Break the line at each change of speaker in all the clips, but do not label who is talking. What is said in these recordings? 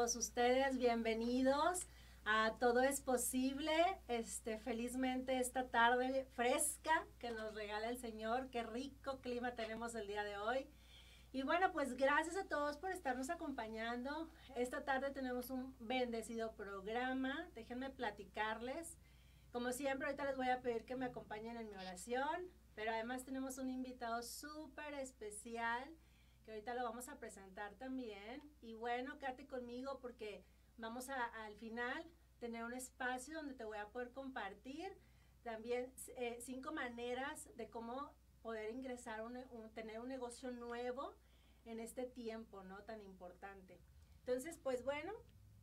todos ustedes, bienvenidos a Todo es Posible. Felizmente esta tarde fresca que nos regala el Señor, qué rico clima tenemos el día de hoy. Y bueno, pues gracias a todos por estarnos acompañando. Esta tarde tenemos un bendecido programa. Déjenme platicarles. Como siempre, ahorita les voy a pedir que me acompañen en mi oración, pero además tenemos un invitado súper especial que ahorita lo vamos a presentar también. Y bueno, quédate conmigo porque vamos al final tener un espacio donde te voy a poder compartir también 5 maneras de cómo poder ingresar, tener un negocio nuevo en este tiempo, ¿no? Tan importante. Entonces, pues bueno,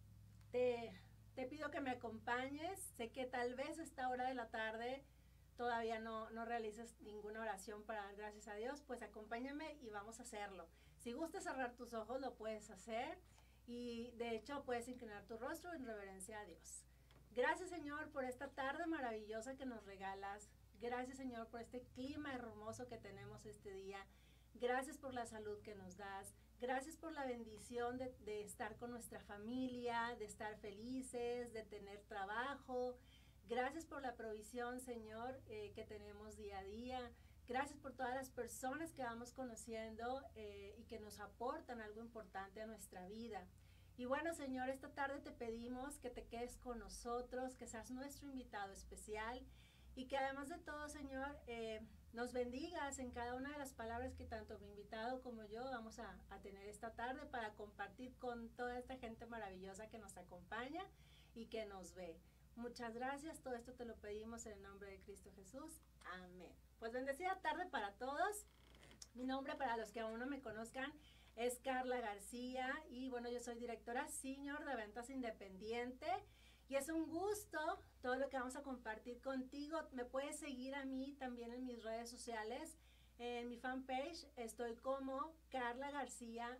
te pido que me acompañes. Sé que tal vez a esta hora de la tarde todavía no realices ninguna oración para dar gracias a Dios, pues acompáñame y vamos a hacerlo. Si gustas cerrar tus ojos, lo puedes hacer y de hecho puedes inclinar tu rostro en reverencia a Dios. Gracias, Señor, por esta tarde maravillosa que nos regalas. Gracias, Señor, por este clima hermoso que tenemos este día. Gracias por la salud que nos das. Gracias por la bendición de estar con nuestra familia, de estar felices, de tener trabajo. Gracias por la provisión, Señor, que tenemos día a día. Gracias por todas las personas que vamos conociendo y que nos aportan algo importante a nuestra vida. Y bueno, Señor, esta tarde te pedimos que te quedes con nosotros, que seas nuestro invitado especial y que además de todo, Señor, nos bendigas en cada una de las palabras que tanto mi invitado como yo vamos a tener esta tarde para compartir con toda esta gente maravillosa que nos acompaña y que nos ve. Muchas gracias, todo esto te lo pedimos en el nombre de Cristo Jesús. Amén. Pues bendecida tarde para todos. Mi nombre, para los que aún no me conozcan, es Carla García y bueno, yo soy directora senior de ventas independiente y es un gusto todo lo que vamos a compartir contigo. Me puedes seguir a mí también en mis redes sociales. En mi fanpage estoy como Carla García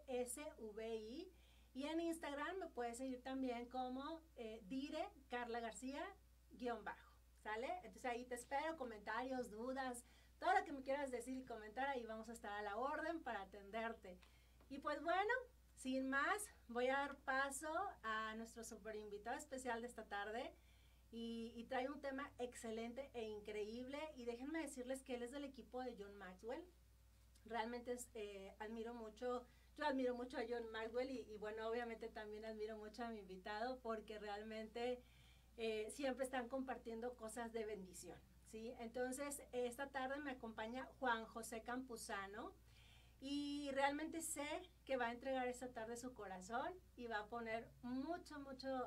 DSVI. Y en Instagram me puedes seguir también como Dire Carla García _ ¿sale? Entonces ahí te espero, comentarios, dudas, todo lo que me quieras decir y comentar, ahí vamos a estar a la orden para atenderte. Y pues bueno, sin más, voy a dar paso a nuestro super invitado especial de esta tarde y trae un tema excelente e increíble y déjenme decirles que él es del equipo de John Maxwell. Realmente admiro mucho a John Maxwell y bueno, obviamente también admiro mucho a mi invitado porque realmente siempre están compartiendo cosas de bendición, ¿sí? Entonces, esta tarde me acompaña Juan José Campuzano y realmente sé que va a entregar esta tarde su corazón y va a poner mucho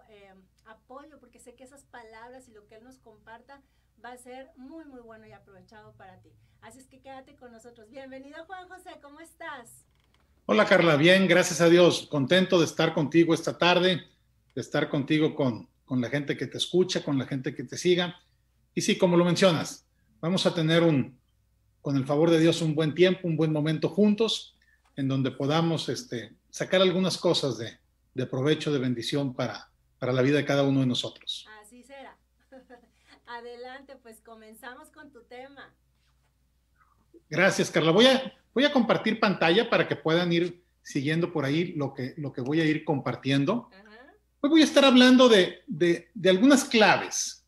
apoyo porque sé que esas palabras y lo que él nos comparta va a ser muy bueno y aprovechado para ti. Así es que quédate con nosotros. Bienvenido, Juan José, ¿cómo estás?
Hola, Carla, bien, gracias a Dios. Contento de estar contigo esta tarde, de estar contigo con la gente que te escucha, con la gente que te siga. Y sí, como lo mencionas, vamos a tener con el favor de Dios, un buen tiempo, un buen momento juntos, en donde podamos sacar algunas cosas de provecho, de bendición para la vida de cada uno de nosotros.
Así será. Adelante, pues comenzamos con tu tema.
Gracias, Carla. Voy a compartir pantalla para que puedan ir siguiendo por ahí lo que voy a ir compartiendo. Hoy voy a estar hablando de algunas claves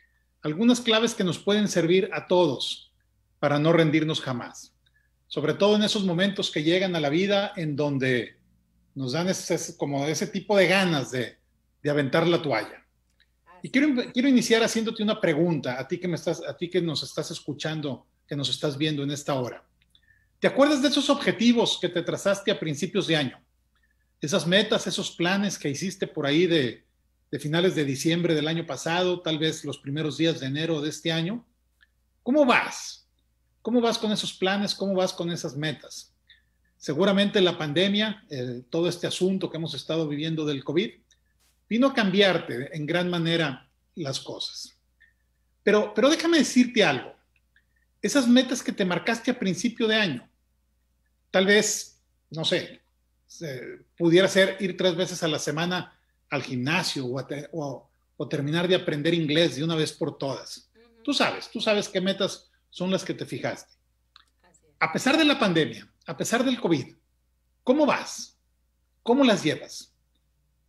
que nos pueden servir a todos para no rendirnos jamás. Sobre todo en esos momentos que llegan a la vida en donde nos dan ese tipo de ganas de aventar la toalla. Y quiero iniciar haciéndote una pregunta a ti que nos estás escuchando, que nos estás viendo en esta hora. ¿Te acuerdas de esos objetivos que te trazaste a principios de año? Esas metas, esos planes que hiciste por ahí de finales de diciembre del año pasado, tal vez los primeros días de enero de este año. ¿Cómo vas? ¿Cómo vas con esos planes? ¿Cómo vas con esas metas? Seguramente la pandemia, todo este asunto que hemos estado viviendo del COVID, vino a cambiarte en gran manera las cosas. Pero déjame decirte algo. Esas metas que te marcaste a principio de año, tal vez, no sé, pudiera ser ir 3 veces a la semana al gimnasio o terminar de aprender inglés de una vez por todas. Tú sabes qué metas son las que te fijaste. A pesar de la pandemia, a pesar del COVID, ¿cómo vas? ¿Cómo las llevas?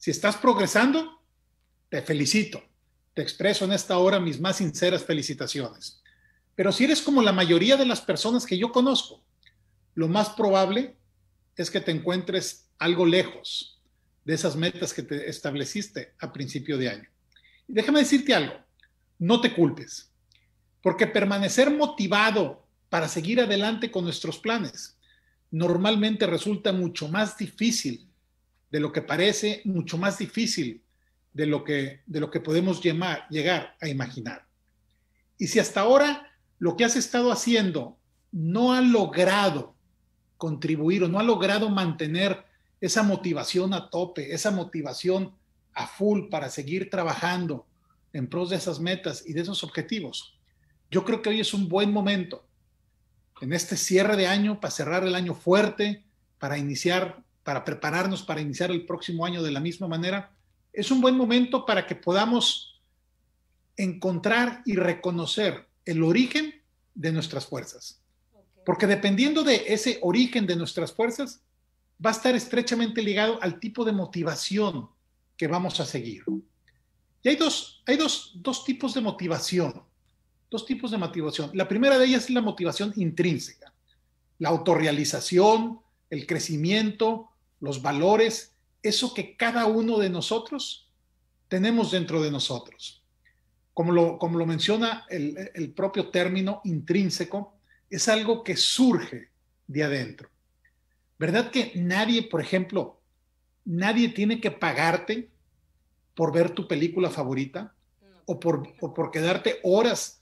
Si estás progresando, te felicito. Te expreso en esta hora mis más sinceras felicitaciones. Pero si eres como la mayoría de las personas que yo conozco, lo más probable es que te encuentres algo lejos de esas metas que te estableciste a principio de año. Y déjame decirte algo, no te culpes, porque permanecer motivado para seguir adelante con nuestros planes normalmente resulta mucho más difícil de lo que parece, mucho más difícil de lo que podemos llegar a imaginar. Y si hasta ahora lo que has estado haciendo no ha logrado contribuir o no ha logrado mantener esa motivación a tope, esa motivación a full para seguir trabajando en pros de esas metas y de esos objetivos, yo creo que hoy es un buen momento en este cierre de año para cerrar el año fuerte, para prepararnos para iniciar el próximo año de la misma manera. Es un buen momento para que podamos encontrar y reconocer el origen de nuestras fuerzas. Porque dependiendo de ese origen de nuestras fuerzas, va a estar estrechamente ligado al tipo de motivación que vamos a seguir. Y hay dos tipos de motivación. Dos tipos de motivación. La primera de ellas es la motivación intrínseca. La autorrealización, el crecimiento, los valores, eso que cada uno de nosotros tenemos dentro de nosotros. Como lo menciona el propio término intrínseco, es algo que surge de adentro. ¿Verdad que nadie, por ejemplo, nadie tiene que pagarte por ver tu película favorita o por quedarte horas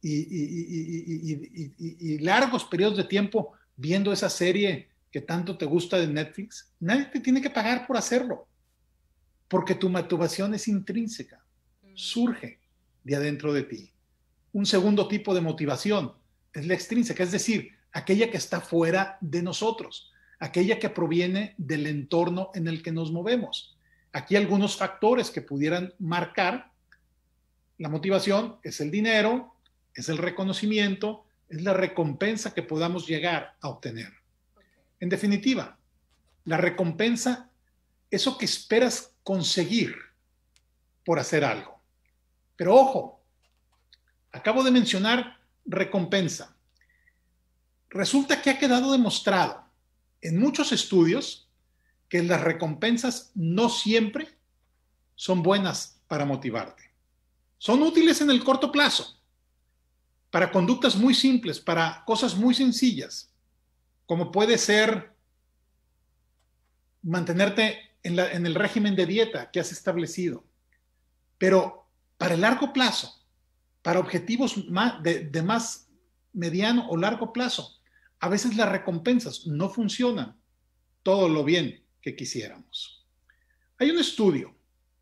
y largos periodos de tiempo viendo esa serie que tanto te gusta de Netflix? Nadie te tiene que pagar por hacerlo, porque tu motivación es intrínseca, surge de adentro de ti. Un segundo tipo de motivación es la extrínseca, es decir, aquella que está fuera de nosotros, aquella que proviene del entorno en el que nos movemos. Aquí algunos factores que pudieran marcar la motivación es el dinero, es el reconocimiento, es la recompensa que podamos llegar a obtener. En definitiva, la recompensa, eso que esperas conseguir por hacer algo. Pero ojo, acabo de mencionar recompensa. Resulta que ha quedado demostrado en muchos estudios que las recompensas no siempre son buenas para motivarte. Son útiles en el corto plazo, para conductas muy simples, para cosas muy sencillas, como puede ser mantenerte en el régimen de dieta que has establecido. Pero para el largo plazo, para objetivos de más mediano o largo plazo, a veces las recompensas no funcionan todo lo bien que quisiéramos. Hay un estudio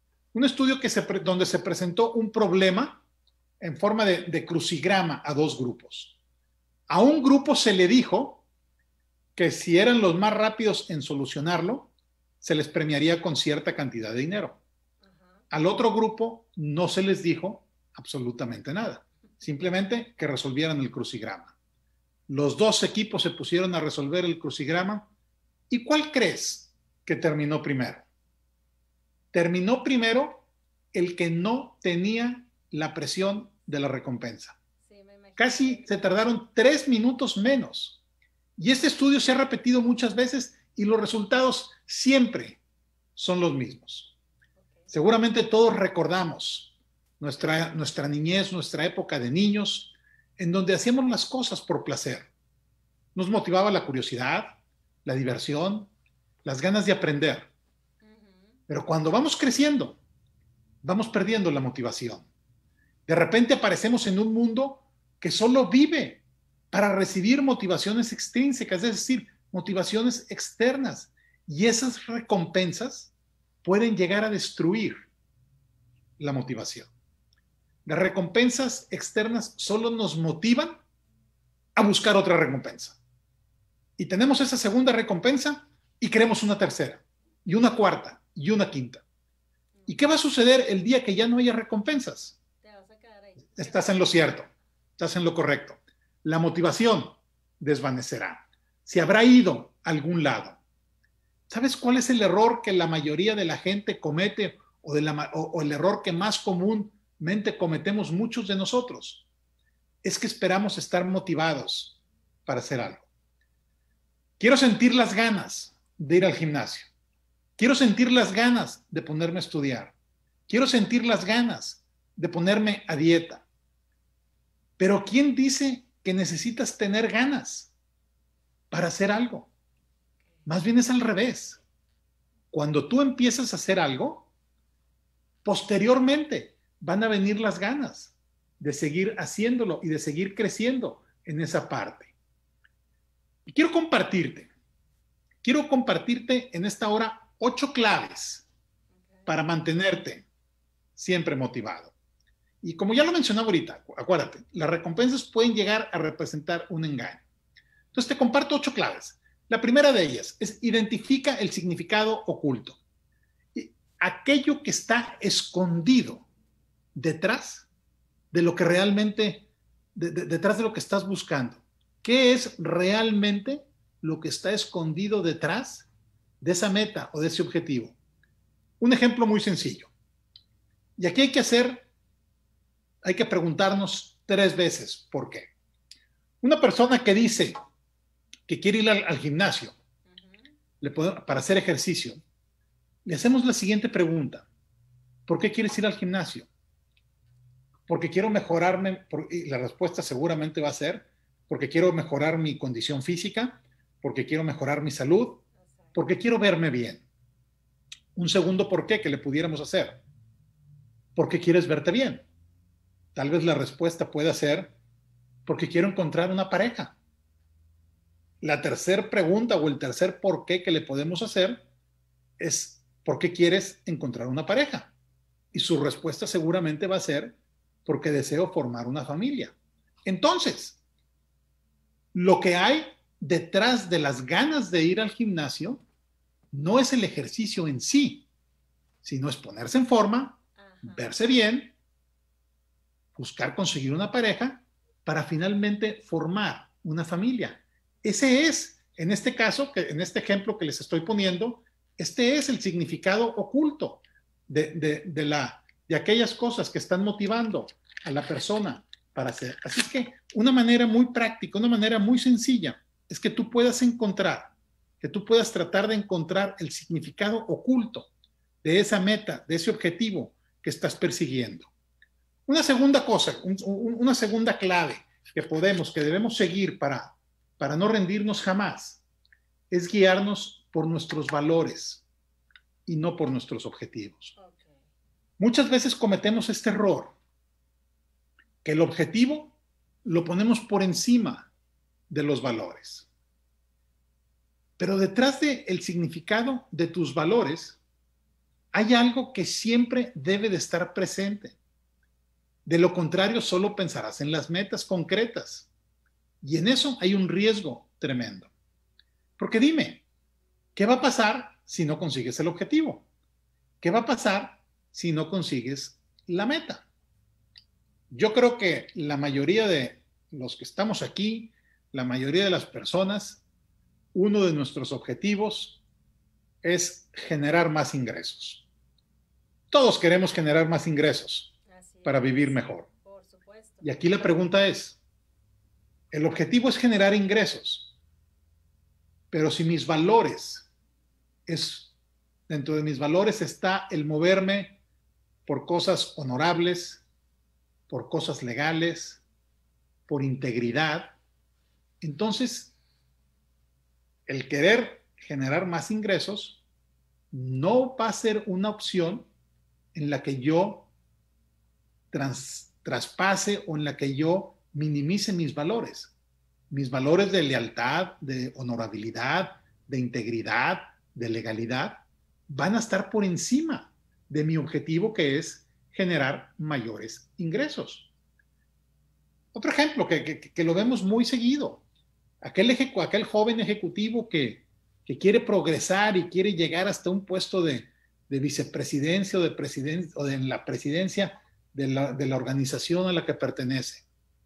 donde se presentó un problema en forma de crucigrama a dos grupos. A un grupo se le dijo que si eran los más rápidos en solucionarlo, se les premiaría con cierta cantidad de dinero. Al otro grupo no se les dijo absolutamente nada, simplemente que resolvieran el crucigrama. Los dos equipos se pusieron a resolver el crucigrama. ¿Y cuál crees que terminó primero? Terminó primero el que no tenía la presión de la recompensa. Sí, casi se tardaron 3 minutos menos. Y este estudio se ha repetido muchas veces y los resultados siempre son los mismos. Seguramente todos recordamos nuestra niñez, nuestra época de niños, en donde hacíamos las cosas por placer. Nos motivaba la curiosidad, la diversión, las ganas de aprender. Pero cuando vamos creciendo, vamos perdiendo la motivación. De repente aparecemos en un mundo que solo vive para recibir motivaciones extrínsecas, es decir, motivaciones externas. Y esas recompensas pueden llegar a destruir la motivación. Las recompensas externas solo nos motivan a buscar otra recompensa. Y tenemos esa segunda recompensa y queremos una tercera, y una cuarta, y una quinta. ¿Y qué va a suceder el día que ya no haya recompensas? Te vas a quedar ahí. Estás en lo cierto, estás en lo correcto. La motivación desvanecerá. Se habrá ido a algún lado. ¿Sabes cuál es el error que la mayoría de la gente comete o el error que más comúnmente cometemos muchos de nosotros? Es que esperamos estar motivados para hacer algo. Quiero sentir las ganas de ir al gimnasio. Quiero sentir las ganas de ponerme a estudiar. Quiero sentir las ganas de ponerme a dieta. Pero ¿quién dice que necesitas tener ganas para hacer algo? Más bien es al revés. Cuando tú empiezas a hacer algo, posteriormente van a venir las ganas de seguir haciéndolo y de seguir creciendo en esa parte. Y quiero compartirte en esta hora 8 claves para mantenerte siempre motivado. Y como ya lo mencionaba ahorita, acuérdate, las recompensas pueden llegar a representar un engaño. Entonces te comparto 8 claves. La primera de ellas es identifica el significado oculto. Aquello que está escondido detrás de lo que realmente, detrás de lo que estás buscando. ¿Qué es realmente lo que está escondido detrás de esa meta o de ese objetivo? Un ejemplo muy sencillo. Y aquí hay que preguntarnos 3 veces por qué. Una persona que dice que quiere ir al gimnasio para hacer ejercicio, le hacemos la siguiente pregunta. ¿Por qué quieres ir al gimnasio? Porque quiero mejorarme, y la respuesta seguramente va a ser porque quiero mejorar mi condición física, porque quiero mejorar mi salud, porque quiero verme bien. Un segundo por qué que le pudiéramos hacer. ¿Por qué quieres verte bien? Tal vez la respuesta pueda ser porque quiero encontrar una pareja. La tercera pregunta o el tercer por qué que le podemos hacer es ¿por qué quieres encontrar una pareja? Y su respuesta seguramente va a ser porque deseo formar una familia. Entonces, lo que hay detrás de las ganas de ir al gimnasio no es el ejercicio en sí, sino es ponerse en forma, verse bien, buscar conseguir una pareja para finalmente formar una familia. Ese es, en este caso, en este ejemplo que les estoy poniendo, este es el significado oculto de aquellas cosas que están motivando a la persona para hacer. Así es que una manera muy práctica, una manera muy sencilla, es que tú puedas tratar de encontrar el significado oculto de esa meta, de ese objetivo que estás persiguiendo. Una segunda cosa, una segunda clave que debemos seguir para no rendirnos jamás, es guiarnos por nuestros valores y no por nuestros objetivos. Okay. Muchas veces cometemos este error, que el objetivo lo ponemos por encima de los valores. Pero detrás del significado de tus valores hay algo que siempre debe de estar presente. De lo contrario, solo pensarás en las metas concretas. Y en eso hay un riesgo tremendo. Porque dime, ¿qué va a pasar si no consigues el objetivo? ¿Qué va a pasar si no consigues la meta? Yo creo que la mayoría de los que estamos aquí, la mayoría de las personas, uno de nuestros objetivos es generar más ingresos. Todos queremos generar más ingresos para vivir mejor. Por supuesto. Y aquí la pregunta es, el objetivo es generar ingresos, pero si mis valores dentro de mis valores está el moverme por cosas honorables, por cosas legales, por integridad, entonces el querer generar más ingresos no va a ser una opción en la que yo traspase o en la que yo minimice mis valores de lealtad, de honorabilidad, de integridad, de legalidad, van a estar por encima de mi objetivo, que es generar mayores ingresos. Otro ejemplo que lo vemos muy seguido, aquel joven ejecutivo que quiere progresar y quiere llegar hasta un puesto de vicepresidencia o de la presidencia de la organización a la que pertenece.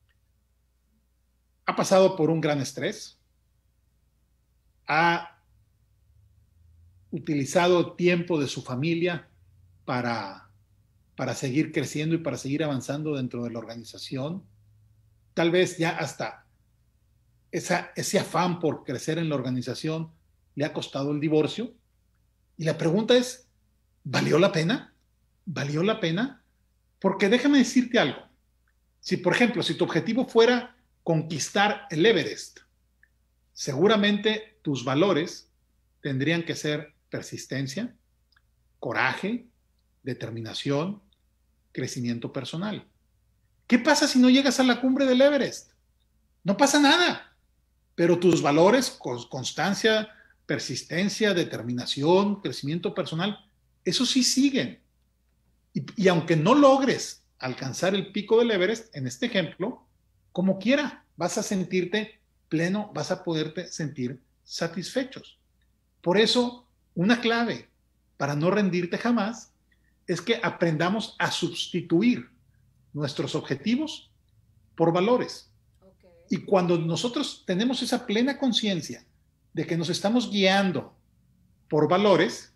Ha pasado por un gran estrés, ha utilizado tiempo de su familia para, para seguir creciendo y para seguir avanzando dentro de la organización. Tal vez ya hasta ese afán por crecer en la organización le ha costado el divorcio. Y la pregunta es, ¿valió la pena? ¿Valió la pena? Porque déjame decirte algo. Si, por ejemplo, si tu objetivo fuera conquistar el Everest, seguramente tus valores tendrían que ser persistencia, coraje, determinación, crecimiento personal. ¿Qué pasa si no llegas a la cumbre del Everest? No pasa nada, pero tus valores, constancia, persistencia, determinación, crecimiento personal, eso sí siguen. Y aunque no logres alcanzar el pico del Everest, en este ejemplo, como quiera, vas a sentirte pleno, vas a poderte sentir satisfechos. Por eso, una clave para no rendirte jamás es que aprendamos a sustituir nuestros objetivos por valores. Okay. Y cuando nosotros tenemos esa plena conciencia de que nos estamos guiando por valores,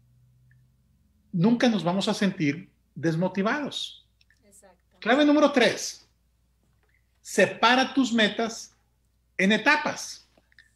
nunca nos vamos a sentir desmotivados. Clave número 3. Separa tus metas en etapas.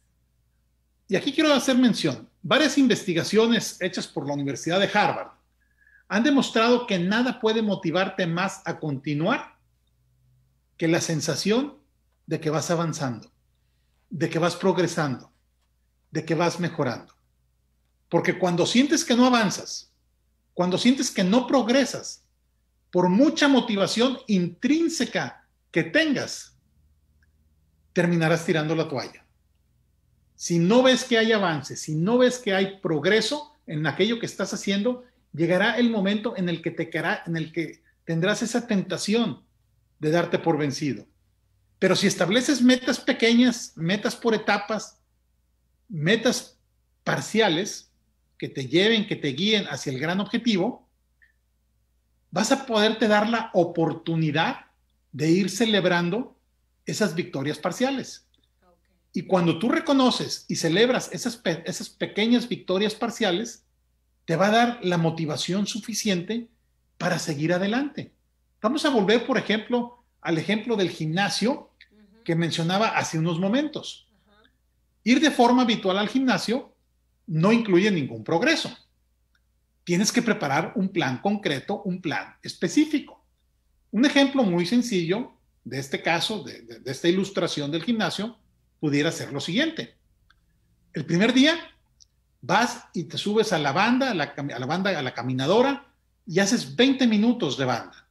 Y aquí quiero hacer mención. Varias investigaciones hechas por la Universidad de Harvard han demostrado que nada puede motivarte más a continuar que la sensación de que vas avanzando, de que vas progresando, de que vas mejorando. Porque cuando sientes que no avanzas, cuando sientes que no progresas, por mucha motivación intrínseca que tengas, terminarás tirando la toalla. Si no ves que hay avance, si no ves que hay progreso en aquello que estás haciendo, llegará el momento en el que tendrás esa tentación de darte por vencido. Pero si estableces metas pequeñas, metas por etapas, metas parciales que te lleven, que te guíen hacia el gran objetivo, vas a poderte dar la oportunidad de ir celebrando esas victorias parciales. Okay. Y cuando tú reconoces y celebras esas pequeñas victorias parciales, te va a dar la motivación suficiente para seguir adelante. Vamos a volver, por ejemplo, al ejemplo del gimnasio que mencionaba hace unos momentos. Ir de forma habitual al gimnasio no incluye ningún progreso. Tienes que preparar un plan concreto, un plan específico. Un ejemplo muy sencillo de este caso, de esta ilustración del gimnasio, pudiera ser lo siguiente. El primer día vas y te subes a la banda, a la caminadora, y haces 20 minutos de banda.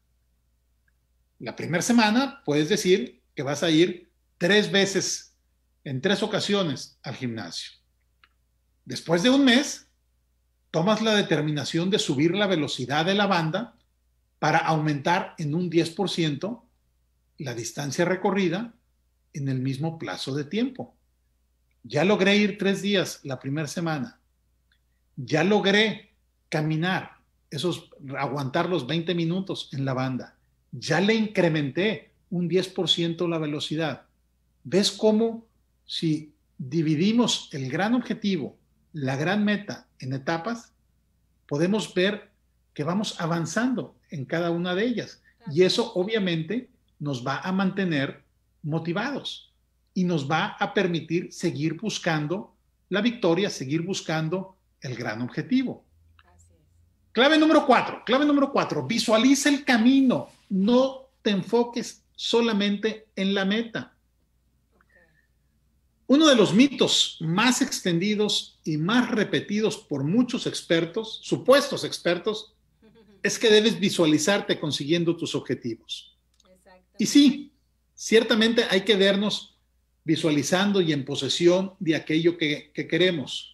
La primera semana puedes decir que vas a ir 3 veces, en 3 ocasiones al gimnasio. Después de un mes, tomas la determinación de subir la velocidad de la banda para aumentar en un 10% la distancia recorrida en el mismo plazo de tiempo. Ya logré ir 3 días la primera semana. Ya logré caminar, aguantar los 20 minutos en la banda. Ya le incrementé un 10% la velocidad. ¿Ves cómo si dividimos el gran objetivo, la gran meta en etapas, podemos ver que vamos avanzando en cada una de ellas? Y eso obviamente nos va a mantener motivados y nos va a permitir seguir buscando la victoria, seguir buscando el gran objetivo. Clave número 4, visualiza el camino, no te enfoques solamente en la meta. Uno de los mitos más extendidos y más repetidos por muchos expertos, supuestos expertos, es que debes visualizarte consiguiendo tus objetivos. Y sí, ciertamente hay que vernos visualizando y en posesión de aquello que queremos.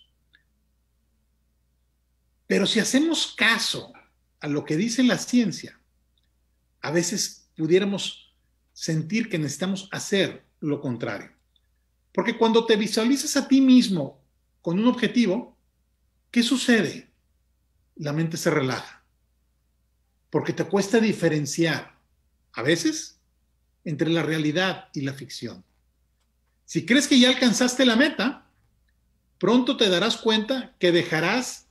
Pero si hacemos caso a lo que dice la ciencia, a veces pudiéramos sentir que necesitamos hacer lo contrario. Porque cuando te visualizas a ti mismo con un objetivo, ¿qué sucede? La mente se relaja. Porque te cuesta diferenciar, a veces, entre la realidad y la ficción. Si crees que ya alcanzaste la meta, pronto te darás cuenta que dejarás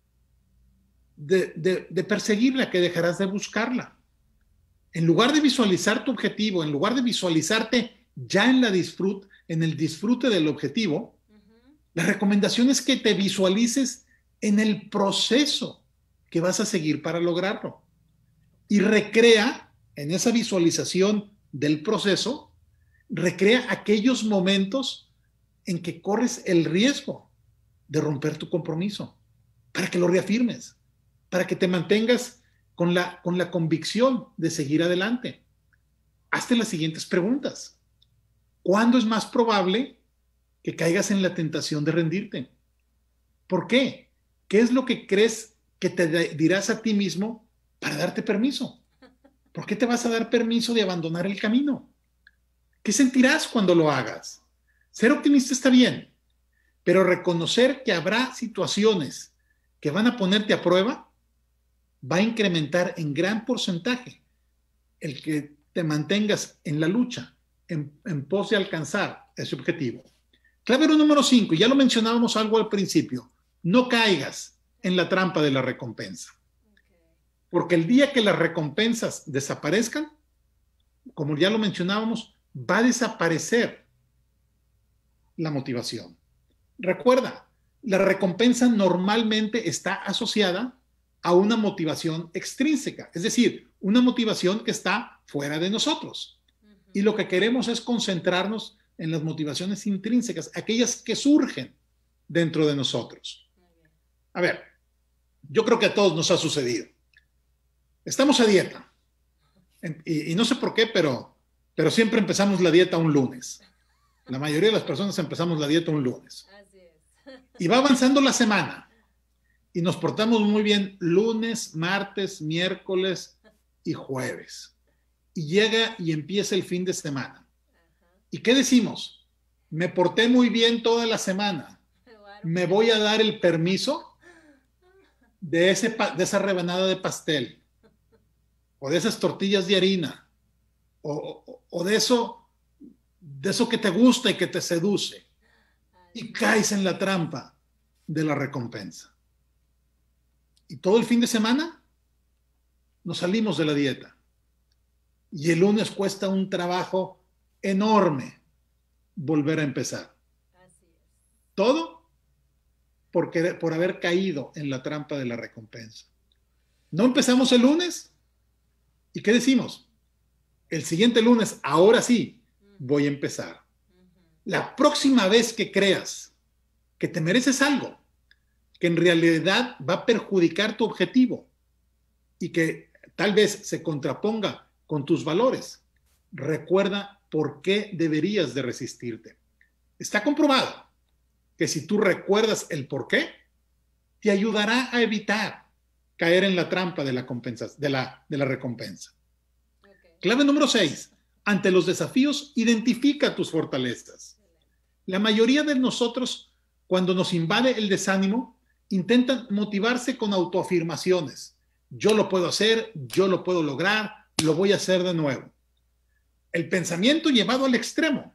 de perseguirla, que dejarás de buscarla. En lugar de visualizar tu objetivo, en lugar de visualizarte ya en el disfrute del objetivo, la recomendación es que te visualices en el proceso que vas a seguir para lograrlo. Y recrea, en esa visualización del proceso, recrea aquellos momentos en que corres el riesgo de romper tu compromiso, para que lo reafirmes, para que te mantengas con la convicción de seguir adelante. Hazte las siguientes preguntas. ¿Cuándo es más probable que caigas en la tentación de rendirte? ¿Por qué? ¿Qué es lo que crees que te dirás a ti mismo para darte permiso? ¿Por qué te vas a dar permiso de abandonar el camino? ¿Qué sentirás cuando lo hagas? Ser optimista está bien, pero reconocer que habrá situaciones que van a ponerte a prueba va a incrementar en gran porcentaje el que te mantengas en la lucha, en pos de alcanzar ese objetivo. Clave número 5, y ya lo mencionábamos algo al principio, no caigas en la trampa de la recompensa. Porque el día que las recompensas desaparezcan, como ya lo mencionábamos, va a desaparecer la motivación. Recuerda, la recompensa normalmente está asociada a una motivación extrínseca, es decir, una motivación que está fuera de nosotros. Y lo que queremos es concentrarnos en las motivaciones intrínsecas, aquellas que surgen dentro de nosotros. A ver, yo creo que a todos nos ha sucedido. Estamos a dieta. Y no sé por qué, pero siempre empezamos la dieta un lunes. La mayoría de las personas empezamos la dieta un lunes.
Así es.
Y va avanzando la semana. Y nos portamos muy bien lunes, martes, miércoles y jueves. Y llega y empieza el fin de semana. ¿Y qué decimos? Me porté muy bien toda la semana. Me voy a dar el permiso de esa rebanada de pastel, o de esas tortillas de harina, o de eso que te gusta y que te seduce. Y caes en la trampa de la recompensa. Y todo el fin de semana nos salimos de la dieta. Y el lunes cuesta un trabajo enorme volver a empezar.
Así es.
Todo por haber caído en la trampa de la recompensa. No empezamos el lunes. ¿Y qué decimos? El siguiente lunes, ahora sí, voy a empezar. La próxima vez que creas que te mereces algo, que en realidad va a perjudicar tu objetivo y que tal vez se contraponga con tus valores, recuerda por qué deberías de resistirte. Está comprobado que si tú recuerdas el por qué, te ayudará a evitar caer en la trampa de la recompensa. Okay. Clave número 6. Ante los desafíos, identifica tus fortalezas. La mayoría de nosotros, cuando nos invade el desánimo, intentan motivarse con autoafirmaciones. Yo lo puedo hacer, yo lo puedo lograr, lo voy a hacer de nuevo. El pensamiento llevado al extremo,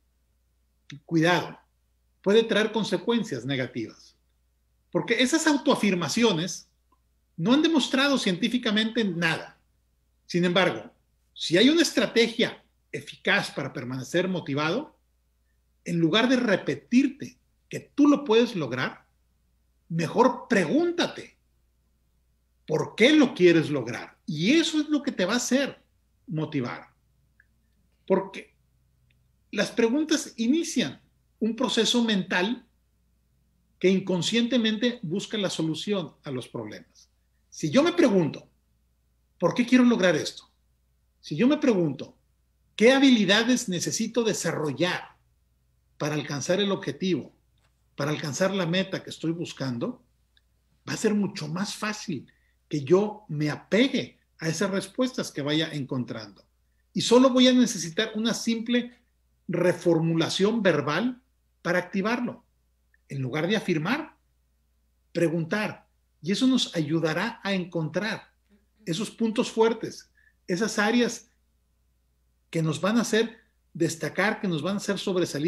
cuidado, puede traer consecuencias negativas. Porque esas autoafirmaciones no han demostrado científicamente nada. Sin embargo, si hay una estrategia eficaz para permanecer motivado, en lugar de repetirte que tú lo puedes lograr, mejor pregúntate por qué lo quieres lograr. Y eso es lo que te va a hacer motivar. Porque las preguntas inician un proceso mental que inconscientemente busca la solución a los problemas. Si yo me pregunto, ¿por qué quiero lograr esto? Si yo me pregunto, ¿qué habilidades necesito desarrollar para alcanzar el objetivo, para alcanzar la meta que estoy buscando? Va a ser mucho más fácil que yo me apegue a esas respuestas que vaya encontrando. Y solo voy a necesitar una simple reformulación verbal para activarlo. En lugar de afirmar, preguntar. Y eso nos ayudará a encontrar esos puntos fuertes, esas áreas que nos van a hacer destacar, que nos van a hacer sobresalir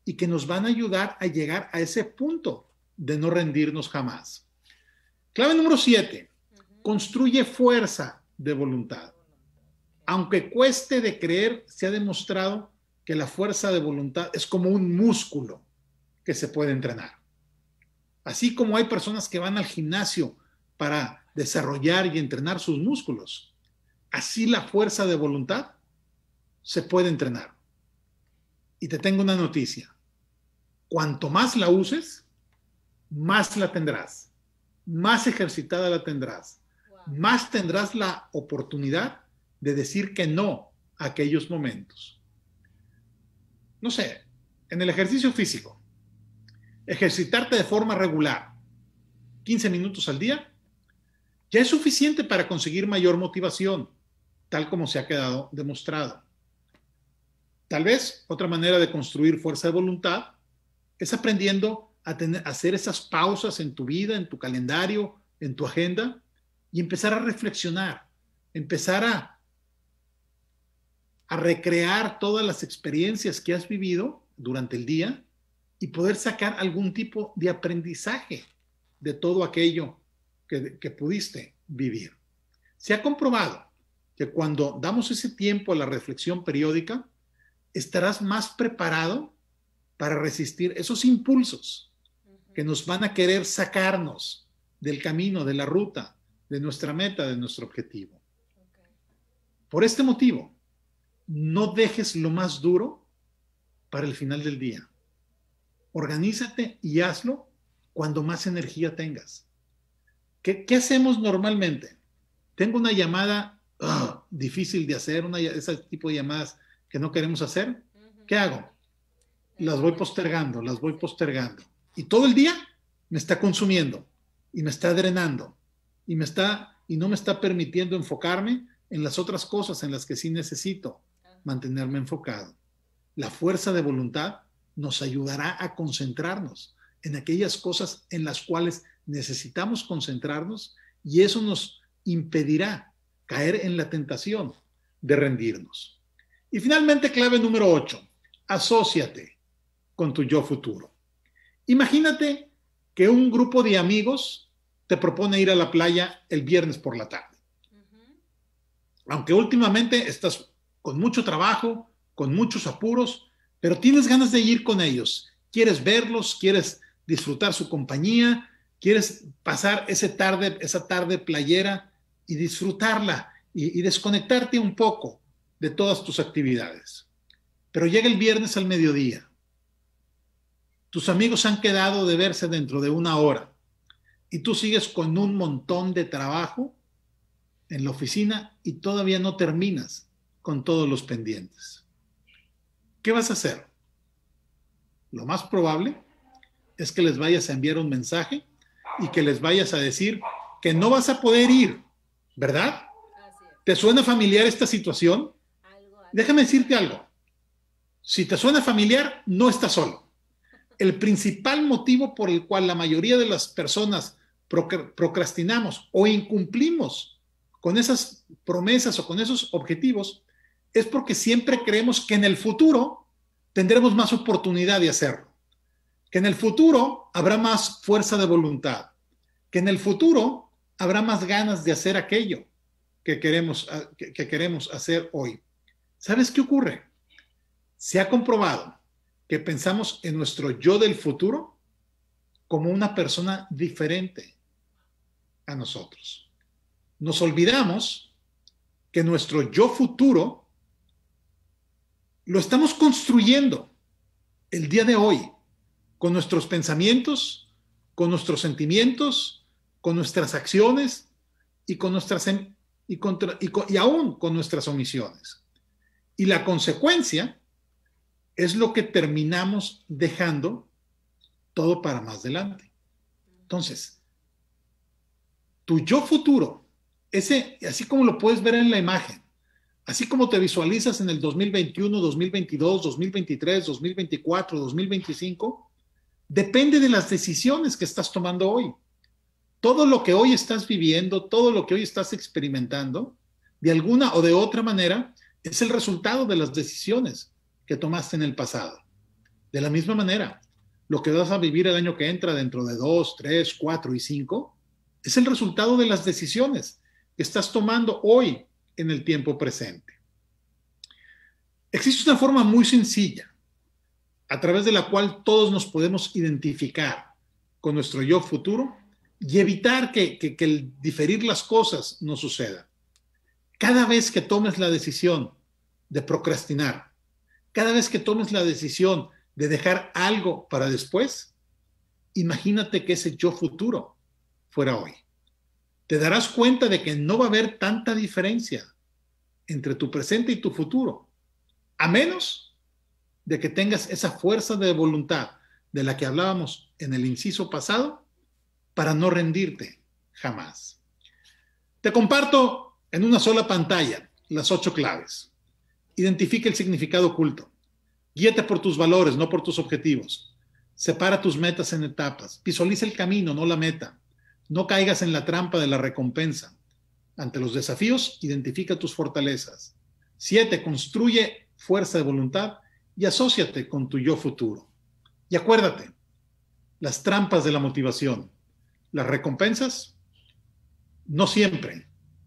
y que nos van a ayudar a llegar a ese punto de no rendirnos jamás. Clave número 7. Construye fuerza de voluntad. Aunque cueste de creer, se ha demostrado que la fuerza de voluntad es como un músculo que se puede entrenar. Así como hay personas que van al gimnasio para desarrollar y entrenar sus músculos, así la fuerza de voluntad se puede entrenar. Y te tengo una noticia. Cuanto más la uses, más la tendrás. Más ejercitada la tendrás. Más tendrás la oportunidad de decir que no a aquellos momentos. No sé, en el ejercicio físico, ejercitarte de forma regular, 15 minutos al día, ya es suficiente para conseguir mayor motivación, tal como se ha quedado demostrado. Tal vez otra manera de construir fuerza de voluntad es aprendiendo a hacer esas pausas en tu vida, en tu calendario, en tu agenda, y empezar a reflexionar, empezar a recrear todas las experiencias que has vivido durante el día y poder sacar algún tipo de aprendizaje de todo aquello que pudiste vivir. Se ha comprobado que cuando damos ese tiempo a la reflexión periódica, estarás más preparado para resistir esos impulsos que nos van a querer sacarnos del camino, de la ruta, de nuestra meta, de nuestro objetivo. Por este motivo, no dejes lo más duro para el final del día. Organízate y hazlo cuando más energía tengas. ¿Qué hacemos normalmente? Tengo una llamada difícil de hacer, ese tipo de llamadas que no queremos hacer. ¿Qué hago? Las voy postergando. Y todo el día me está consumiendo y me está drenando y no me está permitiendo enfocarme en las otras cosas en las que sí necesito mantenerme enfocado. La fuerza de voluntad nos ayudará a concentrarnos en aquellas cosas en las cuales necesitamos concentrarnos y eso nos impedirá caer en la tentación de rendirnos. Y finalmente, clave número 8, asóciate con tu yo futuro. Imagínate que un grupo de amigos te propone ir a la playa el viernes por la tarde. Aunque últimamente estás con mucho trabajo, con muchos apuros, pero tienes ganas de ir con ellos. Quieres verlos, quieres disfrutar su compañía, quieres pasar esa tarde playera y disfrutarla y desconectarte un poco de todas tus actividades. Pero llega el viernes al mediodía. Tus amigos han quedado de verse dentro de 1 hora y tú sigues con un montón de trabajo en la oficina y todavía no terminas con todos los pendientes. ¿Qué vas a hacer? Lo más probable es que les vayas a enviar un mensaje y que les vayas a decir que no vas a poder ir, ¿verdad? ¿Te suena familiar esta situación? Déjame decirte algo. Si te suena familiar, no estás solo. El principal motivo por el cual la mayoría de las personas procrastinamos o incumplimos con esas promesas o con esos objetivos es porque siempre creemos que en el futuro tendremos más oportunidad de hacerlo, que en el futuro habrá más fuerza de voluntad, que en el futuro habrá más ganas de hacer aquello que queremos hacer hoy. ¿Sabes qué ocurre? Se ha comprobado que pensamos en nuestro yo del futuro como una persona diferente a nosotros. Nos olvidamos que nuestro yo futuro lo estamos construyendo el día de hoy con nuestros pensamientos, con nuestros sentimientos, con nuestras acciones y aún con nuestras omisiones. Y la consecuencia es lo que terminamos dejando todo para más adelante. Entonces, tu yo futuro, así como lo puedes ver en la imagen, así como te visualizas en el 2021, 2022, 2023, 2024, 2025, depende de las decisiones que estás tomando hoy. Todo lo que hoy estás viviendo, todo lo que hoy estás experimentando, de alguna o de otra manera, es el resultado de las decisiones que tomaste en el pasado. De la misma manera, lo que vas a vivir el año que entra, dentro de 2, 3, 4 y 5, es el resultado de las decisiones que estás tomando hoy en el tiempo presente. Existe una forma muy sencilla a través de la cual todos nos podemos identificar con nuestro yo futuro y evitar que el diferir las cosas no suceda. Cada vez que tomes la decisión de procrastinar, cada vez que tomes la decisión de dejar algo para después, imagínate que ese yo futuro fuera hoy. Te darás cuenta de que no va a haber tanta diferencia entre tu presente y tu futuro, a menos de que tengas esa fuerza de voluntad de la que hablábamos en el inciso pasado, para no rendirte jamás. Te comparto en una sola pantalla las 8 claves. Identifica el significado oculto. Guíate por tus valores, no por tus objetivos. Separa tus metas en etapas. Visualiza el camino, no la meta. No caigas en la trampa de la recompensa. Ante los desafíos, identifica tus fortalezas. 7. Construye fuerza de voluntad y asóciate con tu yo futuro. Y acuérdate, las trampas de la motivación. Las recompensas no siempre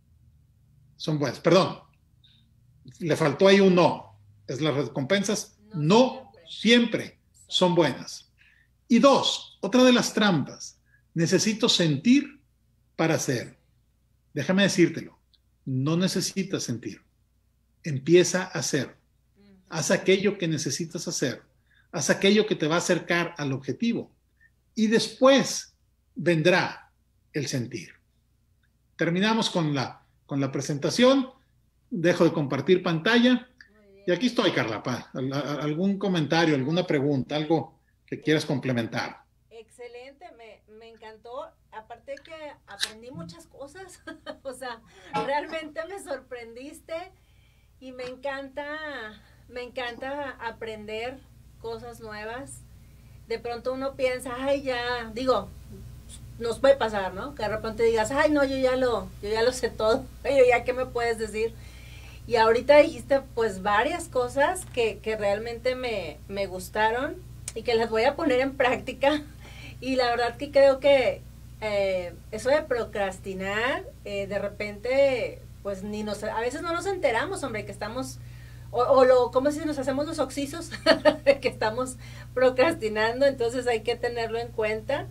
son buenas. Perdón, le faltó ahí un no. Es las recompensas no siempre son buenas. Y 2, otra de las trampas. Necesito sentir para hacer. Déjame decírtelo. No necesitas sentir. Empieza a hacer. Haz aquello que necesitas hacer. Haz aquello que te va a acercar al objetivo. Y después vendrá el sentir. Terminamos con la presentación. Dejo de compartir pantalla. Y aquí estoy, Carla. ¿Algún comentario, alguna pregunta, algo que quieras complementar?
Excelente, me encantó. Aparte que aprendí muchas cosas. O sea, realmente me sorprendiste y me encanta aprender cosas nuevas. De pronto uno piensa, ay, ya, digo, nos puede pasar, ¿no? Que de repente digas, ay, no, yo ya lo sé todo, oye, ya, ¿qué me puedes decir? Y ahorita dijiste, pues, varias cosas que realmente me gustaron y que las voy a poner en práctica. Y la verdad que creo que eso de procrastinar, de repente, pues, a veces no nos enteramos, hombre, que estamos... ¿cómo si nos hacemos los oxisos? Que estamos procrastinando, entonces hay que tenerlo en cuenta.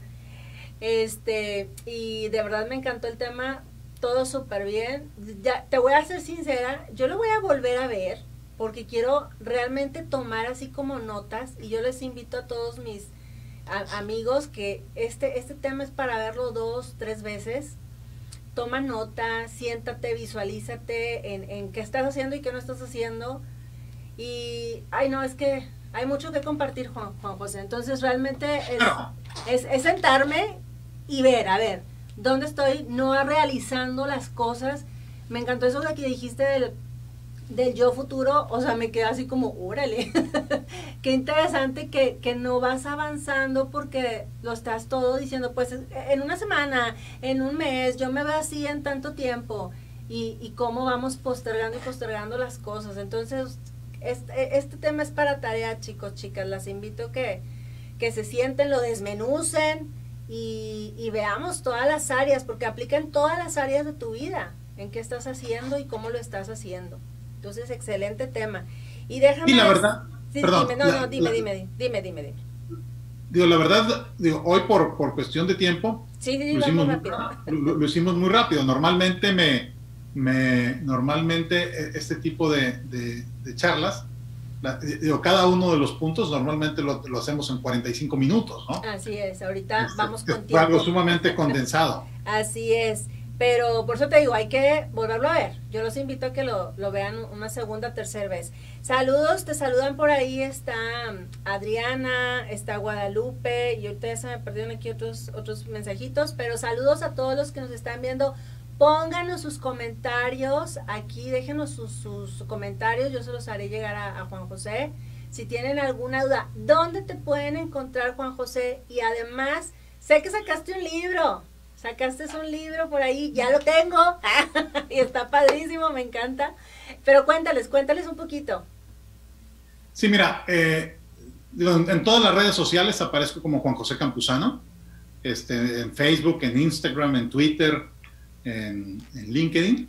Y de verdad me encantó el tema, todo súper bien. Ya, te voy a ser sincera, yo lo voy a volver a ver, porque quiero realmente tomar así como notas, y yo les invito a todos mis amigos que este tema es para verlo 2, 3 veces. Toma nota, siéntate, visualízate en qué estás haciendo y qué no estás haciendo. Y, ay no, es que hay mucho que compartir, Juan José. Entonces realmente es sentarme y ver, a ver, ¿dónde estoy no realizando las cosas? Me encantó eso de que dijiste del yo futuro, o sea, me quedé así como, órale, qué interesante que no vas avanzando porque lo estás todo diciendo, pues en una semana, en un mes, yo me veo así en tanto tiempo, y cómo vamos postergando y postergando las cosas. Entonces, este tema es para tarea, chicos, chicas, las invito que se sienten, lo desmenucen y veamos todas las áreas, porque aplica en todas las áreas de tu vida, en qué estás haciendo y cómo lo estás haciendo. Entonces, excelente tema. Y déjame...
Y la verdad...
Sí,
perdón,
dime.
Digo, la verdad, hoy por cuestión de tiempo...
Sí, lo hicimos rápido.
Lo hicimos muy rápido. Normalmente este tipo de charlas, cada uno de los puntos normalmente lo hacemos en 45 minutos, ¿no?
Así es, ahorita vamos con tiempo.
Fue algo sumamente condensado.
Así es. Pero por eso te digo, hay que volverlo a ver. Yo los invito a que lo vean una segunda, tercera vez. Saludos, te saludan por ahí. Está Adriana, está Guadalupe, y ahorita ya se me perdieron aquí otros mensajitos. Pero saludos a todos los que nos están viendo. Pónganos sus comentarios aquí, déjenos sus comentarios. Yo se los haré llegar a Juan José. Si tienen alguna duda, ¿dónde te pueden encontrar, Juan José? Y además, sé que sacaste un libro. Sacaste un libro por ahí, ya lo tengo, y está padrísimo, me encanta. Pero cuéntales un poquito.
Sí, mira, en todas las redes sociales aparezco como Juan José Campuzano, en Facebook, en Instagram, en Twitter, en LinkedIn,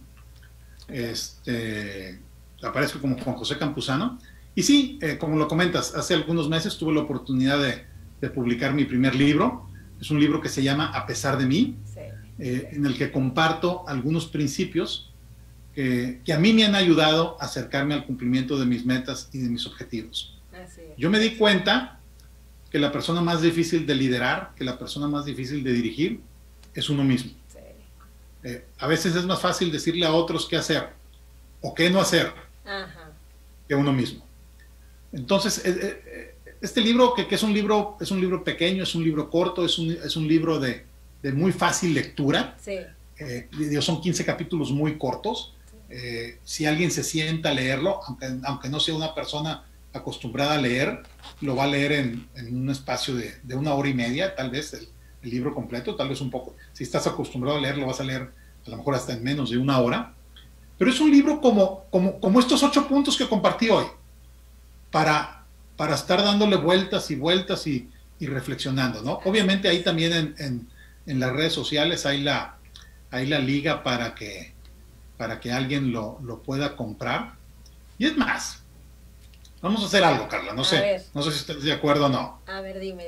aparezco como Juan José Campuzano. Y sí, como lo comentas, hace algunos meses tuve la oportunidad de publicar mi primer libro. Es un libro que se llama A pesar de mí, sí. En el que comparto algunos principios que a mí me han ayudado a acercarme al cumplimiento de mis metas y de mis objetivos. Así es. Yo me di cuenta que la persona más difícil de liderar, que la persona más difícil de dirigir, es uno mismo. Sí. A veces es más fácil decirle a otros qué hacer o qué no hacer. Ajá. Que uno mismo. Entonces, este libro, que es un libro pequeño, es un libro corto, es un libro de muy fácil lectura. Sí. Son 15 capítulos muy cortos. Si alguien se sienta a leerlo, aunque no sea una persona acostumbrada a leer, lo va a leer en un espacio de 1 hora y media, tal vez el libro completo, tal vez un poco. Si estás acostumbrado a leer, lo vas a leer a lo mejor hasta en menos de 1 hora. Pero es un libro como estos 8 puntos que compartí hoy, para estar dándole vueltas y vueltas y reflexionando, ¿no? Obviamente ahí también en las redes sociales hay la liga para que alguien lo pueda comprar. Y es más, vamos a hacer algo, Carla, no sé si estás de acuerdo o no.
A ver, dime.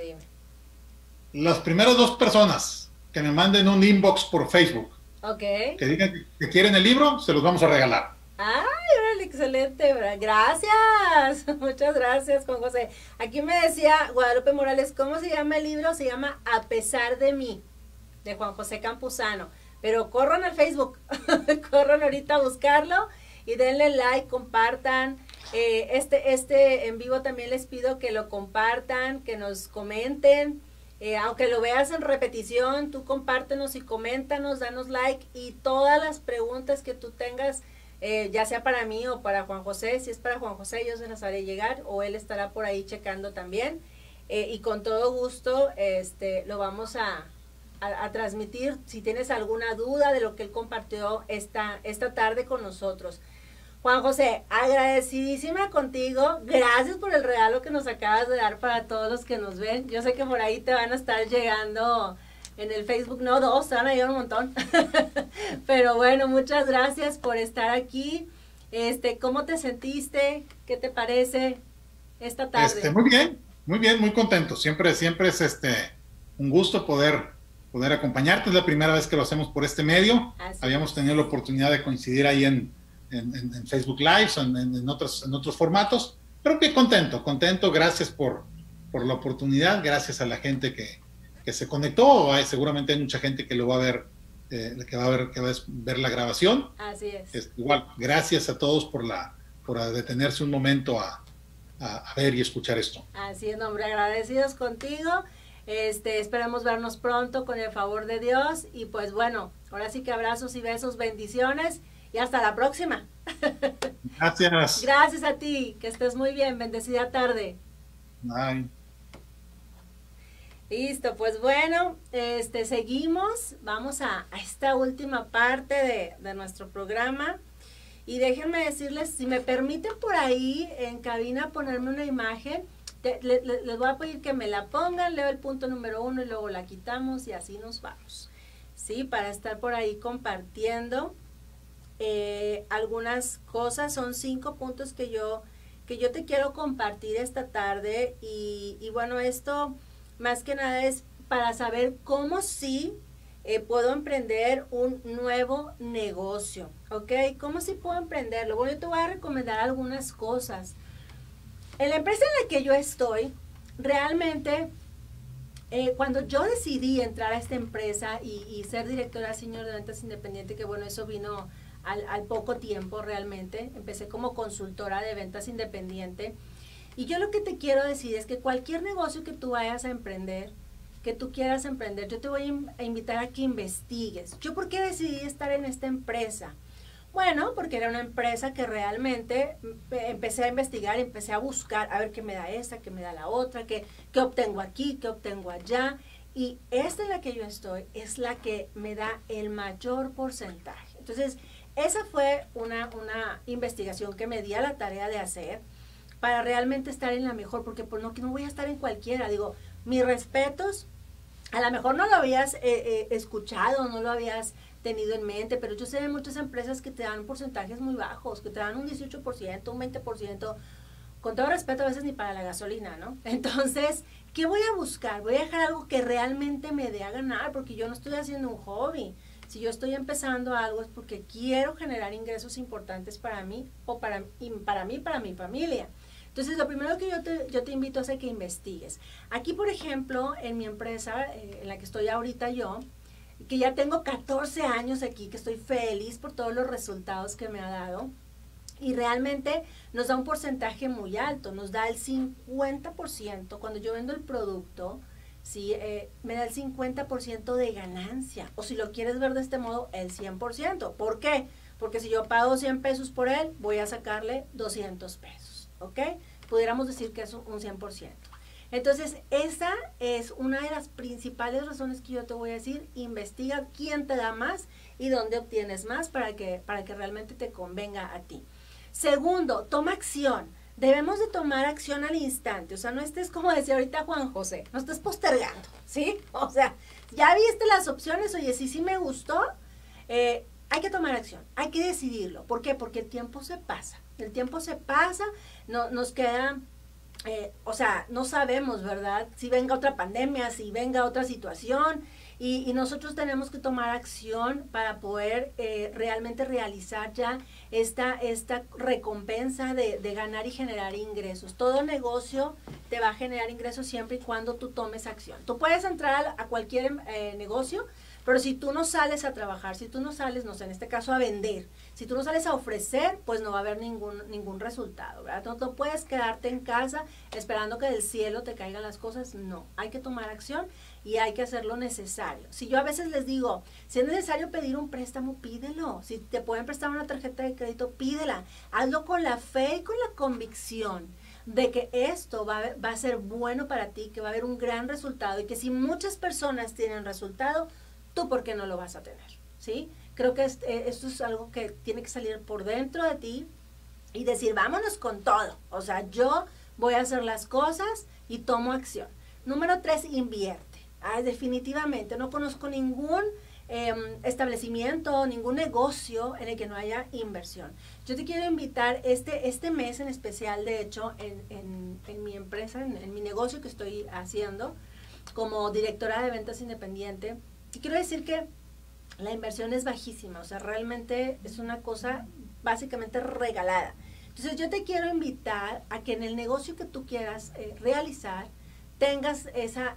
Las primeras 2 personas que me manden un inbox por Facebook, que digan que quieren el libro, se los vamos a regalar.
¡Ay, órale, excelente! Gracias, muchas gracias, Juan José. Aquí me decía Guadalupe Morales, ¿cómo se llama el libro? Se llama A pesar de mí, de Juan José Campuzano. Pero corran al Facebook, corran ahorita a buscarlo y denle like, compartan. Este en vivo también les pido que lo compartan, que nos comenten. Aunque lo veas en repetición, tú compártenos y coméntanos, danos like y todas las preguntas que tú tengas, ya sea para mí o para Juan José. Si es para Juan José, yo se las haré llegar o él estará por ahí checando también. Y con todo gusto lo vamos a transmitir si tienes alguna duda de lo que él compartió esta tarde con nosotros. Juan José, agradecidísima contigo, gracias por el regalo que nos acabas de dar para todos los que nos ven. Yo sé que por ahí te van a estar llegando en el Facebook, no 2, te van a llegar un montón. Pero bueno, muchas gracias por estar aquí. ¿Cómo te sentiste? ¿Qué te parece esta tarde?
Muy bien, muy contento. Siempre es un gusto poder acompañarte. Es la primera vez que lo hacemos por este medio. Habíamos tenido la oportunidad de coincidir ahí en Facebook Live, en otros formatos, pero que contento, gracias por la oportunidad, gracias a la gente que se conectó, seguramente hay mucha gente que lo va a ver, que va a ver la grabación.
Así es.
Igual, gracias a todos por detenerse un momento a ver y escuchar esto.
Así es, hombre, agradecidos contigo. Esperamos vernos pronto con el favor de Dios y pues bueno, ahora sí que abrazos y besos, bendiciones. Y hasta la próxima.
Gracias.
Gracias a ti. Que estés muy bien. Bendecida tarde.
Bye.
Listo, pues bueno, seguimos. Vamos a esta última parte de nuestro programa. Y déjenme decirles, si me permiten por ahí en cabina ponerme una imagen, les voy a pedir que me la pongan, leo el punto número 1 y luego la quitamos y así nos vamos. Sí, para estar por ahí compartiendo. Algunas cosas, son 5 puntos que yo te quiero compartir esta tarde y bueno, esto más que nada es para saber cómo sí puedo emprender un nuevo negocio, ¿ok? ¿Cómo sí puedo emprenderlo? Bueno, yo te voy a recomendar algunas cosas. En la empresa en la que yo estoy, realmente cuando yo decidí entrar a esta empresa y ser directora senior de ventas independiente, que bueno, eso vino al poco tiempo realmente, empecé como consultora de ventas independiente. Y yo lo que te quiero decir es que cualquier negocio que tú vayas a emprender, que tú quieras emprender, yo te voy a invitar a que investigues. ¿Yo por qué decidí estar en esta empresa? Bueno, porque era una empresa que realmente empecé a investigar, empecé a buscar, a ver qué me da esta, qué me da la otra, qué obtengo aquí, qué obtengo allá. Y esta en la que yo estoy es la que me da el mayor porcentaje. Entonces, esa fue una investigación que me di a la tarea de hacer para realmente estar en la mejor, porque pues no voy a estar en cualquiera. Digo, mis respetos, a lo mejor no lo habías escuchado, no lo habías tenido en mente, pero yo sé de muchas empresas que te dan porcentajes muy bajos, que te dan un 18%, un 20%, con todo respeto a veces ni para la gasolina, ¿no? Entonces, ¿qué voy a buscar? Voy a dejar algo que realmente me dé a ganar, porque yo no estoy haciendo un hobby. Si yo estoy empezando algo es porque quiero generar ingresos importantes para mí o para mi familia. Entonces, lo primero que yo te invito es a que investigues. Aquí, por ejemplo, en mi empresa, en la que estoy ahorita yo, que ya tengo 14 años aquí, que estoy feliz por todos los resultados que me ha dado, y realmente nos da un porcentaje muy alto, nos da el 50%. Cuando yo vendo el producto, ¿sí? Me da el 50% de ganancia, o si lo quieres ver de este modo, el 100%. ¿Por qué? Porque si yo pago 100 pesos por él, voy a sacarle 200 pesos, ¿ok? Pudiéramos decir que es un 100%. Entonces, esa es una de las principales razones que yo te voy a decir. Investiga quién te da más y dónde obtienes más para que realmente te convenga a ti. Segundo, toma acción. Debemos de tomar acción al instante. O sea, no estés, como decía ahorita Juan José, no estés postergando, ¿sí? O sea, ya viste las opciones, oye, sí me gustó, hay que tomar acción, hay que decidirlo. ¿Por qué? Porque el tiempo se pasa. El tiempo se pasa, no, nos queda... o sea, no sabemos, ¿verdad? Si venga otra pandemia, si venga otra situación, y nosotros tenemos que tomar acción para poder realmente realizar ya esta recompensa de ganar y generar ingresos. Todo negocio te va a generar ingresos siempre y cuando tú tomes acción. Tú puedes entrar a cualquier negocio, pero si tú no sales a trabajar, si tú no sales, no sé, en este caso a vender, si tú no sales a ofrecer, pues no va a haber ningún resultado, ¿verdad? No puedes quedarte en casa esperando que del cielo te caigan las cosas. No, hay que tomar acción y hay que hacer lo necesario. Si yo a veces les digo, si es necesario pedir un préstamo, pídelo. Si te pueden prestar una tarjeta de crédito, pídela. Hazlo con la fe y con la convicción de que esto va a ser bueno para ti, que va a haber un gran resultado y que si muchas personas tienen resultado, tú por qué no lo vas a tener, ¿sí? Creo que esto es algo que tiene que salir por dentro de ti y decir, vámonos con todo. O sea, yo voy a hacer las cosas y tomo acción. Número 3, invierte. Definitivamente, no conozco ningún establecimiento, ningún negocio en el que no haya inversión. Yo te quiero invitar este mes en especial, de hecho, en mi empresa, en mi negocio que estoy haciendo como directora de ventas independiente. Y quiero decir que la inversión es bajísima, o sea, realmente es una cosa básicamente regalada. Entonces yo te quiero invitar a que en el negocio que tú quieras realizar, tengas esa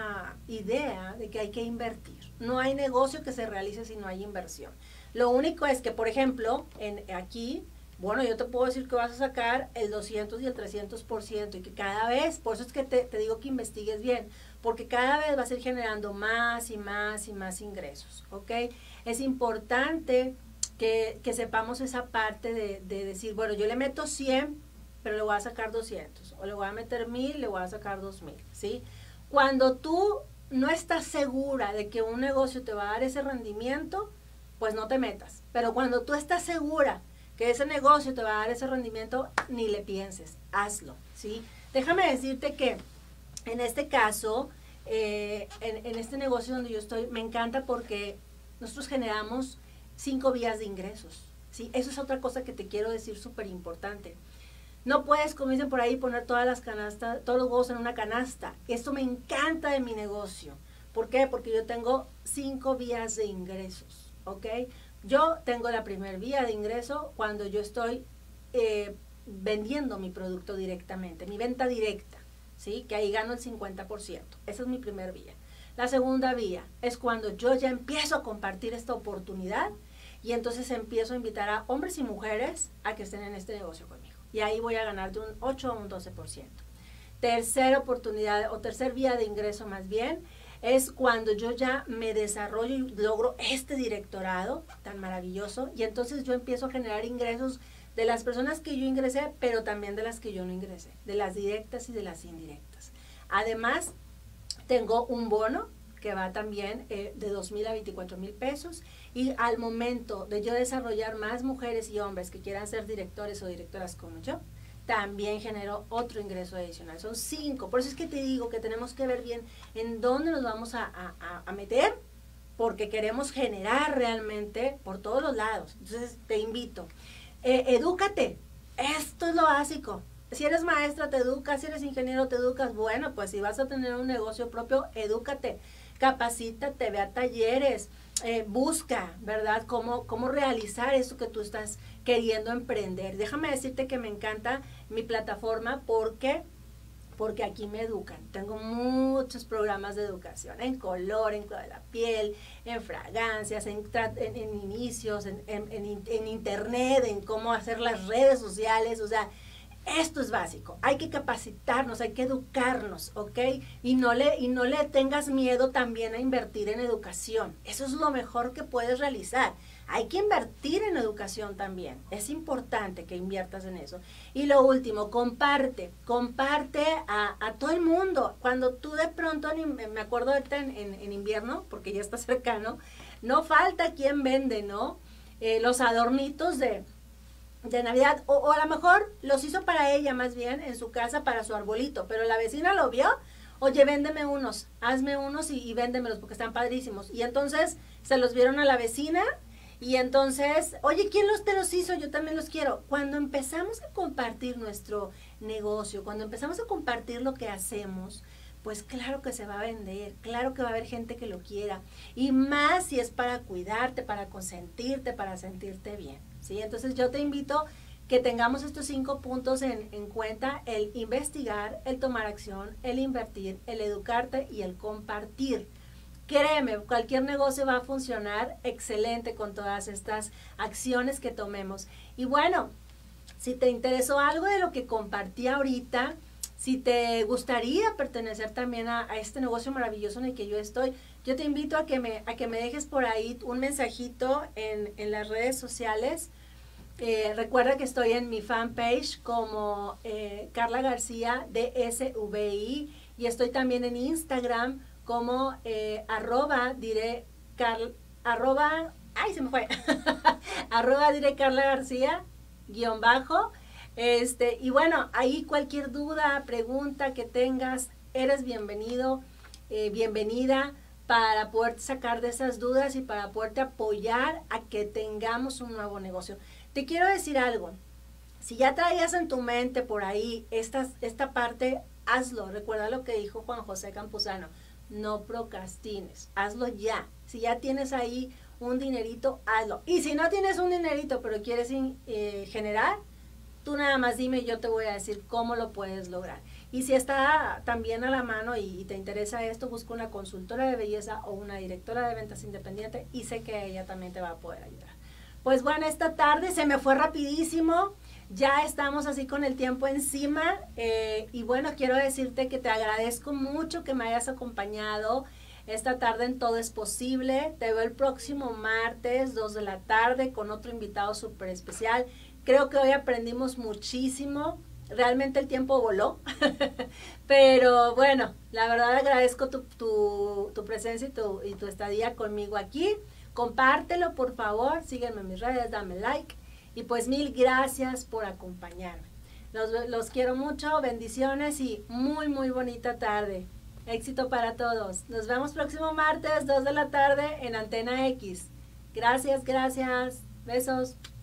idea de que hay que invertir. No hay negocio que se realice si no hay inversión. Lo único es que, por ejemplo, aquí, bueno, yo te puedo decir que vas a sacar el 200 y el 300% y que cada vez, por eso es que te digo que investigues bien, porque cada vez vas a ir generando más y más y más ingresos, ¿ok? Es importante que sepamos esa parte de decir, bueno, yo le meto 100, pero le voy a sacar 200, o le voy a meter 1000, le voy a sacar 2000, ¿sí? Cuando tú no estás segura de que un negocio te va a dar ese rendimiento, pues no te metas. Pero cuando tú estás segura que ese negocio te va a dar ese rendimiento, ni le pienses, hazlo, ¿sí? Déjame decirte que en este caso, en este negocio donde yo estoy, me encanta porque nosotros generamos 5 vías de ingresos, ¿sí? Eso es otra cosa que te quiero decir súper importante. No puedes, como dicen por ahí, poner todas las canastas, todos los huevos en una canasta. Esto me encanta de mi negocio. ¿Por qué? Porque yo tengo 5 vías de ingresos, ¿ok? Yo tengo la primera vía de ingreso cuando yo estoy vendiendo mi producto directamente, mi venta directa, ¿sí? Que ahí gano el 50%. Esa es mi primera vía. La segunda vía es cuando yo ya empiezo a compartir esta oportunidad y entonces empiezo a invitar a hombres y mujeres a que estén en este negocio conmigo. Y ahí voy a ganar de un 8 a un 12%. Tercera oportunidad o tercer vía de ingreso más bien es cuando yo ya me desarrollo y logro este directorado tan maravilloso y entonces yo empiezo a generar ingresos de las personas que yo ingresé, pero también de las que yo no ingresé, de las directas y de las indirectas. Además, tengo un bono que va también de 2,000 a 24,000 pesos y al momento de yo desarrollar más mujeres y hombres que quieran ser directores o directoras como yo, también generó otro ingreso adicional. Son 5. Por eso es que te digo que tenemos que ver bien en dónde nos vamos a meter, porque queremos generar realmente por todos los lados. Entonces te invito, edúcate. Esto es lo básico. Si eres maestra, te educas. Si eres ingeniero, te educas. Bueno, pues si vas a tener un negocio propio, edúcate, capacítate, ve a talleres, busca, ¿verdad? Cómo realizar eso que tú estás queriendo emprender. Déjame decirte que me encanta mi plataforma porque aquí me educan. Tengo muchos programas de educación en color, en cuidado de la piel, en fragancias, en inicios, en internet, en cómo hacer las redes sociales. O sea, esto es básico. Hay que capacitarnos, hay que educarnos, ¿ok? Y no le tengas miedo también a invertir en educación. Eso es lo mejor que puedes realizar. Hay que invertir en educación también. Es importante que inviertas en eso. Y lo último, comparte a todo el mundo. Cuando tú de pronto, me acuerdo ahorita en invierno, porque ya está cercano, no falta quien vende, ¿no? Los adornitos de Navidad, o a lo mejor los hizo para ella más bien en su casa para su arbolito, pero la vecina lo vio, oye, véndeme unos, hazme unos y véndemelos porque están padrísimos. Y entonces se los vieron a la vecina y entonces, oye, ¿quién te los hizo? Yo también los quiero. Cuando empezamos a compartir nuestro negocio, cuando empezamos a compartir lo que hacemos, pues claro que se va a vender, claro que va a haber gente que lo quiera. Y más si es para cuidarte, para consentirte, para sentirte bien, ¿sí? Entonces yo te invito que tengamos estos 5 puntos en cuenta: el investigar, el tomar acción, el invertir, el educarte y el compartir. Créeme, cualquier negocio va a funcionar excelente con todas estas acciones que tomemos. Y bueno, si te interesó algo de lo que compartí ahorita, si te gustaría pertenecer también a este negocio maravilloso en el que yo estoy, yo te invito a que me dejes por ahí un mensajito en las redes sociales. Recuerda que estoy en mi fanpage como Carla García DSVI, y estoy también en Instagram como arroba diré Carla García _ y bueno, ahí cualquier duda, pregunta que tengas, eres bienvenido, bienvenida, para poder sacar de esas dudas y para poderte apoyar a que tengamos un nuevo negocio. Te quiero decir algo: si ya traías en tu mente por ahí esta parte, hazlo. Recuerda lo que dijo Juan José Campuzano: no procrastines, hazlo ya. Si ya tienes ahí un dinerito, hazlo. Y si no tienes un dinerito pero quieres generar, tú nada más dime y yo te voy a decir cómo lo puedes lograr. Y si está también a la mano y te interesa esto, busca una consultora de belleza o una directora de ventas independiente y sé que ella también te va a poder ayudar. Pues bueno, esta tarde se me fue rapidísimo. Ya estamos así con el tiempo encima, y bueno, quiero decirte que te agradezco mucho que me hayas acompañado esta tarde en Todo es Posible. Te veo el próximo martes, 2 de la tarde, con otro invitado súper especial. Creo que hoy aprendimos muchísimo. Realmente el tiempo voló, pero bueno, la verdad agradezco tu presencia y tu estadía conmigo aquí. Compártelo, por favor, sígueme en mis redes, dame like. Y pues mil gracias por acompañarme. Los quiero mucho, bendiciones y muy, muy bonita tarde. Éxito para todos. Nos vemos próximo martes, 2 de la tarde en Antena X. Gracias, gracias. Besos.